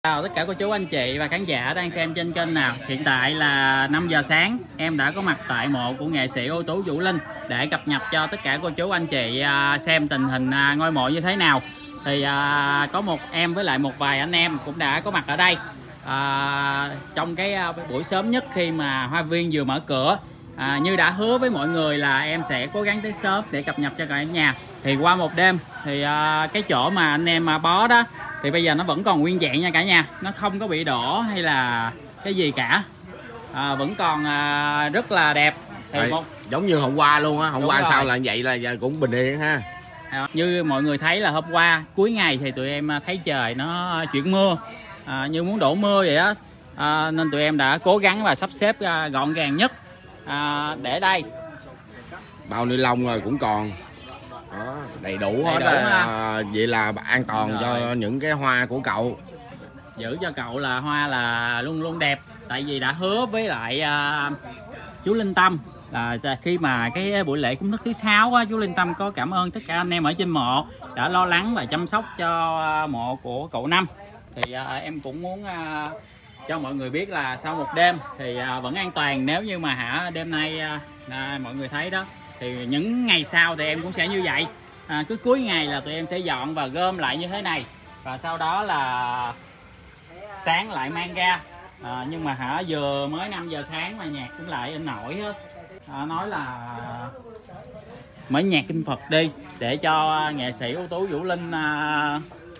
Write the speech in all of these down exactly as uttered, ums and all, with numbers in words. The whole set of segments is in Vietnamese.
Chào tất cả cô chú anh chị và khán giả đang xem trên kênh nào. Hiện tại là năm giờ sáng, em đã có mặt tại mộ của nghệ sĩ ưu tú Vũ Linh để cập nhật cho tất cả cô chú anh chị xem tình hình ngôi mộ như thế nào. Thì có một em với lại một vài anh em cũng đã có mặt ở đây à, trong cái buổi sớm nhất khi mà Hoa Viên vừa mở cửa. À, như đã hứa với mọi người là em sẽ cố gắng đến sớm để cập nhật cho cả nhà. Thì qua một đêm thì à, cái chỗ mà anh em bó đó thì bây giờ nó vẫn còn nguyên vẹn nha cả nhà, nó không có bị đổ hay là cái gì cả, à, vẫn còn à, rất là đẹp. Thì Đấy, một... giống như hôm qua luôn á, hôm Đúng qua rồi. sao là vậy là cũng bình yên ha. À, như mọi người thấy là hôm qua cuối ngày thì tụi em thấy trời nó chuyển mưa, à, như muốn đổ mưa vậy đó, à, nên tụi em đã cố gắng và sắp xếp à, gọn gàng nhất à, để đây. Bao ni lông rồi cũng còn đó, đầy đủ Đầy hết đủ á. Vậy là an toàn rồi. Cho những cái hoa của cậu. Giữ cho cậu là hoa là luôn luôn đẹp. Tại vì đã hứa với lại à, chú Linh Tâm là khi mà cái buổi lễ cúng thất thứ sáu á, chú Linh Tâm có cảm ơn tất cả anh em ở trên mộ đã lo lắng và chăm sóc cho mộ của cậu Năm. Thì à, em cũng muốn à, cho mọi người biết là sau một đêm thì à, vẫn an toàn. Nếu như mà hả đêm nay à, à, mọi người thấy đó thì những ngày sau thì em cũng sẽ như vậy. À, cứ cuối ngày là tụi em sẽ dọn và gom lại như thế này, và sau đó là sáng lại mang ra. À, nhưng mà hả vừa mới năm giờ sáng mà nhạc cũng lại in nổi hết. À, nói là mở nhạc kinh Phật đi để cho nghệ sĩ ưu tú Vũ Linh à,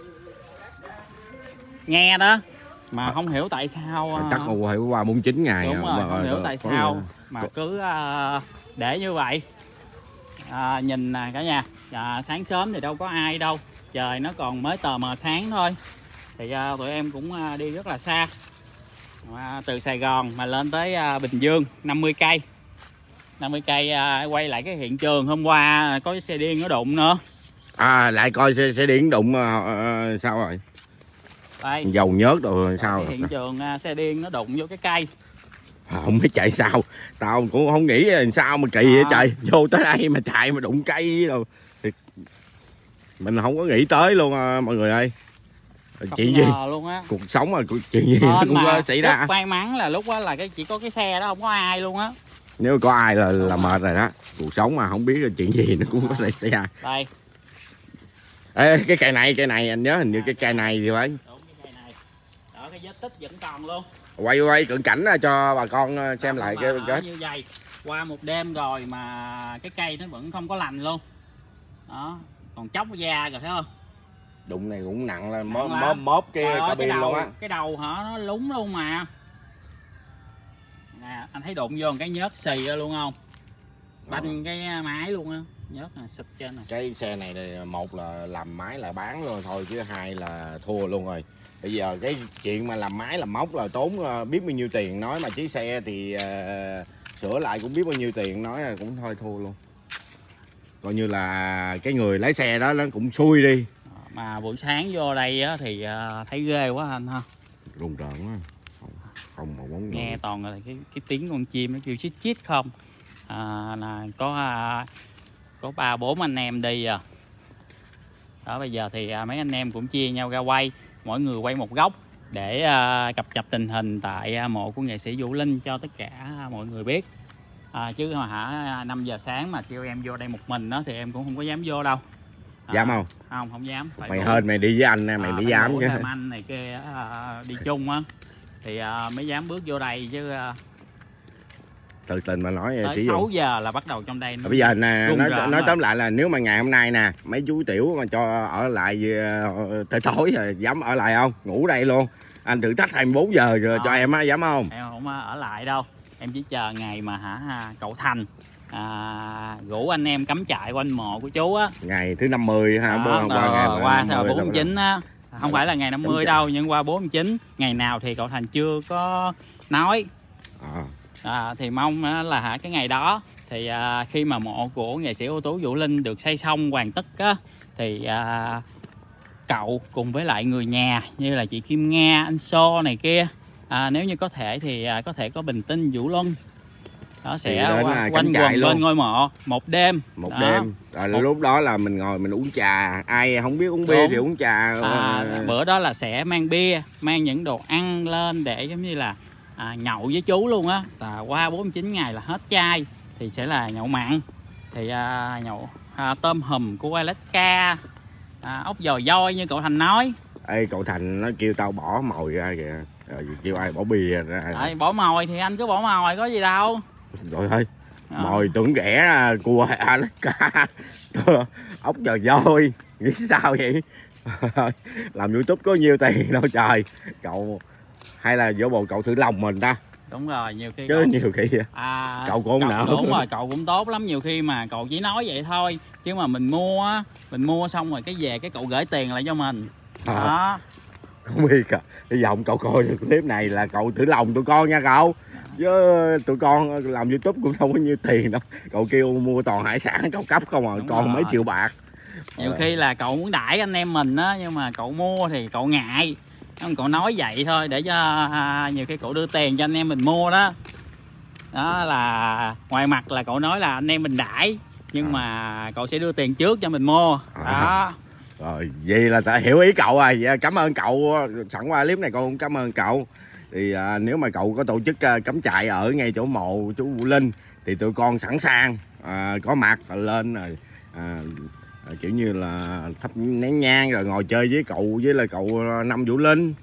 nghe đó, mà không hiểu tại sao Chắc không phải qua bốn mươi chín ngày. đúng rồi, không hiểu tại sao mà có... cứ à, để như vậy. À, nhìn nè cả nhà, à, sáng sớm thì đâu có ai đâu, trời nó còn mới tờ mờ sáng thôi. Thì à, tụi em cũng à, đi rất là xa, à, từ Sài Gòn mà lên tới à, Bình Dương năm mươi cây năm mươi cây à, quay lại cái hiện trường hôm qua có cái xe điên nó đụng nữa. À lại coi xe, xe điên đụng uh, sao rồi Đây, dầu nhớt rồi sao cái rồi. hiện trường à, xe điên nó đụng vô cái cây. Không biết chạy sao, tao cũng không nghĩ làm sao mà kỳ vậy trời, vô tới đây mà chạy mà đụng cây rồi thì mình không có nghĩ tới luôn à, mọi người ơi. Chuyện gì luôn á, cuộc sống mà chuyện gì nó cũng có xảy ra. May mắn là lúc đó là cái chỉ có cái xe đó, không có ai luôn á. Nếu có ai là là mệt rồi đó. Cuộc sống mà không biết là chuyện gì nó cũng có thể xảy ra. Đây. Ê, cái cây này cây này anh nhớ hình như cái cây này thì phải. Đúng, cái cây này. Đó, cái vết tích vẫn còn luôn. Quay quay cận cảnh ra cho bà con xem lại cái cái như vậy qua một đêm rồi mà cái cây nó vẫn không có lành luôn đó, còn chóc da rồi thấy không. Đụng này cũng nặng là móp móp móp cái cabin luôn á. Cái đầu hả nó lúng luôn mà nè, anh thấy đụng vô một cái nhớt xì ra luôn không, banh cái máy luôn á, nhớt là xịt trên này. Cái xe này thì một là làm máy là bán rồi thôi, chứ hai là thua luôn rồi. Bây giờ cái chuyện mà làm máy làm móc là tốn biết bao nhiêu tiền, nói mà chiếc xe thì uh, sửa lại cũng biết bao nhiêu tiền, nói là cũng thôi thua luôn. Coi như là cái người lái xe đó nó cũng xui đi. Mà buổi sáng vô đây á, thì uh, thấy ghê quá anh ha, rùng rợn quá, không, không một bóng người. Nghe toàn là cái cái tiếng con chim nó kêu chít chít không. À, là có uh, có ba bốn anh em đi à. Đó bây giờ thì uh, mấy anh em cũng chia nhau ra quay, mỗi người quay một góc để uh, cập nhật tình hình tại uh, mộ của nghệ sĩ Vũ Linh cho tất cả uh, mọi người biết. À, chứ mà hả năm giờ sáng mà kêu em vô đây một mình đó thì em cũng không có dám vô đâu. À, dám không? Không, không dám. Phải mày ngủ. hên mày đi với anh nè, mày à, mới dám chứ. Anh này kia uh, đi chung á thì uh, mới dám bước vô đây chứ. Uh, Tự tình mà nói tới chỉ sáu giờ là bắt đầu trong đây. Bây giờ nè, nói, nói tóm lại là nếu mà ngày hôm nay nè mấy chú tiểu mà cho ở lại tới tối rồi dám ở lại không? Ngủ đây luôn. Anh thử thách hai mươi bốn giờ rồi à, cho em á, dám không? Em không ở lại đâu. Em chỉ chờ ngày mà hả cậu Thành à, rủ anh em cắm trại quanh mộ của chú á. Ngày thứ năm mươi ha, đó, qua ngày qua sau bốn mươi chín á. Không phải là ngày năm mươi đâu, nhưng qua bốn mươi chín. Ngày nào thì cậu Thành chưa có nói. À. À, thì mong là hả cái ngày đó thì à, khi mà mộ của nghệ sĩ ưu tú Vũ Linh được xây xong hoàn tất á, thì à, cậu cùng với lại người nhà như là chị Kim Nga, anh Xô này kia, à, nếu như có thể thì à, có thể có Bình Tinh, Vũ Luân Đó Thì sẽ đến, qua, à, quanh cắm trại quần luôn. bên ngôi mộ một đêm. Một Đó. đêm rồi Một- lúc đó là mình ngồi mình uống trà, ai không biết uống bia Đúng. thì uống trà. À, bữa đó là sẽ mang bia, mang những đồ ăn lên để giống như là à, nhậu với chú luôn á. Là qua bốn mươi chín ngày là hết chay thì sẽ là nhậu mặn. Thì à, nhậu à, tôm hùm của Alaska, à, ốc dò doi như cậu Thành nói. Ê, cậu Thành nó kêu tao bỏ mồi ra kìa, rồi kêu ai bỏ bia ra. Đấy, bỏ mồi thì anh cứ bỏ mồi có gì đâu. Rồi thôi, Đó. mồi tưởng ghẻ cua Alaska, ốc dò doi, nghĩ sao vậy? Làm YouTube có nhiêu tiền đâu trời. Cậu hay là vô bộ cậu thử lòng mình ta. Đúng rồi, nhiều khi Chứ cậu, nhiều khi à, cậu cũng không nợ. đúng rồi, cậu cũng tốt lắm, nhiều khi mà cậu chỉ nói vậy thôi chứ mà mình mua á, mình mua xong rồi cái về cái cậu gửi tiền lại cho mình. À. Đó. Không biết à, hy vọng cậu coi được clip này là cậu thử lòng tụi con nha cậu. Chứ tụi con làm YouTube cũng không có nhiêu tiền đâu. Cậu kêu mua toàn hải sản cao cấp không à, Đúng còn rồi. mấy triệu bạc. Nhiều khi là cậu muốn đãi anh em mình á, nhưng mà cậu mua thì cậu ngại. Cậu nói vậy thôi để cho à, nhiều khi cậu đưa tiền cho anh em mình mua đó. Đó là ngoài mặt là cậu nói là anh em mình đãi, nhưng à. mà cậu sẽ đưa tiền trước cho mình mua. Đó. À. Rồi vậy là ta hiểu ý cậu rồi. Vậy cảm ơn cậu. Sẵn qua clip này con cũng cảm ơn cậu. Thì à, nếu mà cậu có tổ chức à, cắm trại ở ngay chỗ mộ chú Vũ Linh thì tụi con sẵn sàng à, có mặt lên rồi à, à, kiểu như là thắp nén nhang rồi ngồi chơi với cậu với là cậu Năm Vũ Linh.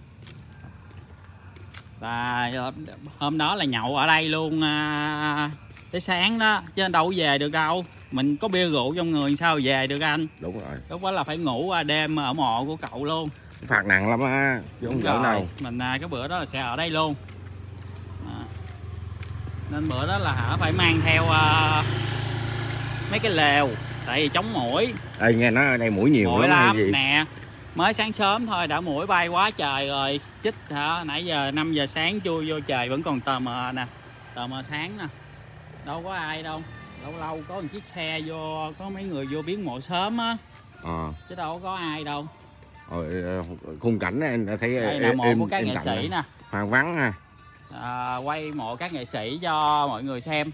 Và hôm đó là nhậu ở đây luôn à, tới sáng đó, chứ đâu về được đâu. Mình có bia rượu trong người sao về được anh. Đúng rồi. Lúc đó là phải ngủ qua đêm ở mộ của cậu luôn. Phạt nặng lắm á, chứ không giỡn đâu. Mình à, cái bữa đó là sẽ ở đây luôn à. Nên bữa đó là hả phải mang theo à, mấy cái lều, tại vì chống muỗi. Ê, nghe nói ở đây muỗi nhiều muỗi lắm, lắm hay gì? Nè, mới sáng sớm thôi đã muỗi bay quá trời rồi. Chích hả, nãy giờ năm giờ sáng chui vô trời vẫn còn tờ mờ nè, tờ mờ sáng nè, đâu có ai đâu. Lâu lâu có một chiếc xe vô, có mấy người vô viếng mộ sớm á À. chứ đâu có ai đâu. Rồi, khung cảnh này thấy đây là mộ của các nghệ sĩ nè, hoang vắng ha. À, quay mộ các nghệ sĩ cho mọi người xem.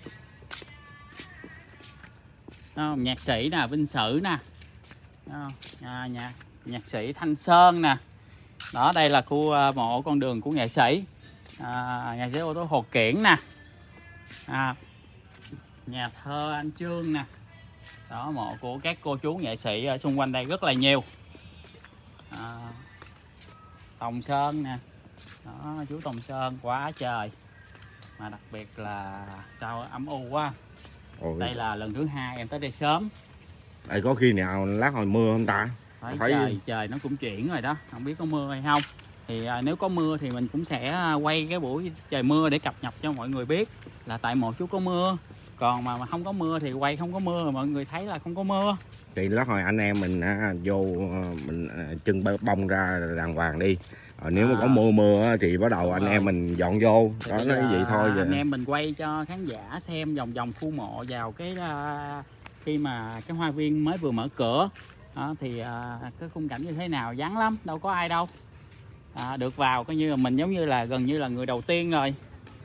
Đó, nhạc sĩ nè, Vinh Sử nè. Đó, à, nhạc, nhạc sĩ Thanh Sơn nè. Đó, đây là khu uh, mộ con đường của nghệ sĩ à, nghệ sĩ ô tô Hồ Kiển nè, à, nhà thơ Anh Trương nè. Đó, mộ của các cô chú nghệ sĩ ở xung quanh đây rất là nhiều. à, Tòng Sơn nè. Đó, chú Tòng Sơn quá trời, mà đặc biệt là sao âm u quá. Ôi. Đây là lần thứ hai em tới đây sớm. Đây có khi nào lát hồi mưa không ta? Phải Phải... trời trời nó cũng chuyển rồi đó, không biết có mưa hay không. Thì à, nếu có mưa thì mình cũng sẽ quay cái buổi trời mưa để cập nhật cho mọi người biết là tại một chú có mưa. Còn mà, mà không có mưa thì quay không có mưa, mọi người thấy là không có mưa. Thì lát hồi anh em mình à, vô mình à, trưng bông ra đàng hoàng đi. Rồi nếu à. mà có mưa mưa thì bắt đầu anh em mình dọn vô. Thì đó nói vậy thôi. Anh em mình quay cho khán giả xem vòng vòng khu mộ vào cái uh, khi mà cái hoa viên mới vừa mở cửa. Đó, thì uh, cái khung cảnh như thế nào, vắng lắm, đâu có ai đâu. À, được vào coi như là mình giống như là gần như là người đầu tiên rồi.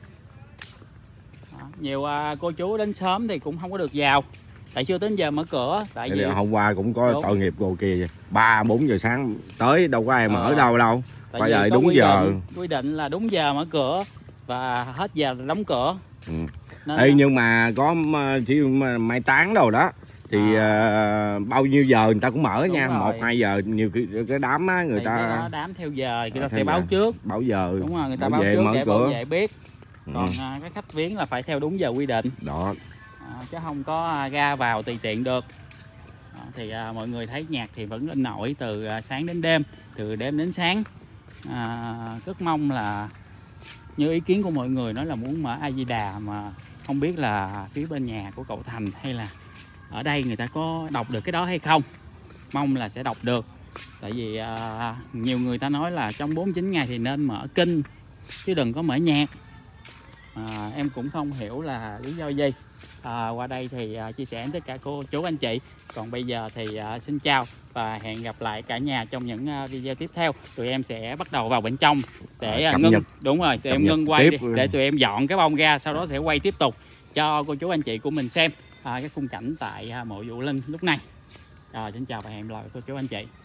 Đó, nhiều uh, cô chú đến sớm thì cũng không có được vào, tại chưa đến giờ mở cửa. Tại vì hôm qua cũng có đúng. tội nghiệp cô kia ba bốn giờ sáng tới đâu có ai mở ờ. đâu đâu. Tại bây giờ đúng quy giờ định, quy định là đúng giờ mở cửa và hết giờ là đóng cửa. Ừ. Nên Ê, nhưng mà có chỉ mai táng đâu đó thì à. uh, bao nhiêu giờ người ta cũng mở. Đúng nha, rồi. Một hai giờ nhiều cái, cái đám á người thì ta cái đám theo giờ người ta theo sẽ báo giờ. trước, báo giờ. Đúng rồi, người ta bảo báo vệ trước mở để cửa. bảo vệ biết. Còn ừ. à, cái khách viếng là phải theo đúng giờ quy định đó, à, chứ không có à, ra vào tùy tiện được. À, thì à, mọi người thấy nhạc thì vẫn lên nổi từ à, sáng đến đêm, từ đêm đến sáng. À, rất mong là như ý kiến của mọi người nói là muốn mở A Di Đà, mà không biết là phía bên nhà của cậu Thành hay là ở đây người ta có đọc được cái đó hay không. Mong là sẽ đọc được, tại vì à, nhiều người ta nói là trong bốn mươi chín ngày thì nên mở kinh chứ đừng có mở nhạc. à, em cũng không hiểu là lý do gì. à, qua đây thì à, chia sẻ với tất cả cô chú anh chị. Còn bây giờ thì à, xin chào và hẹn gặp lại cả nhà trong những à, video tiếp theo. Tụi em sẽ bắt đầu vào bên trong để à, ngưng, đúng rồi, tụi em ngưng quay để tụi em dọn cái bông ra, sau đó sẽ quay tiếp tục cho cô chú anh chị của mình xem à, cái khung cảnh tại à, mộ Vũ Linh lúc này. Rồi xin chào và hẹn gặp lại cô chú anh chị.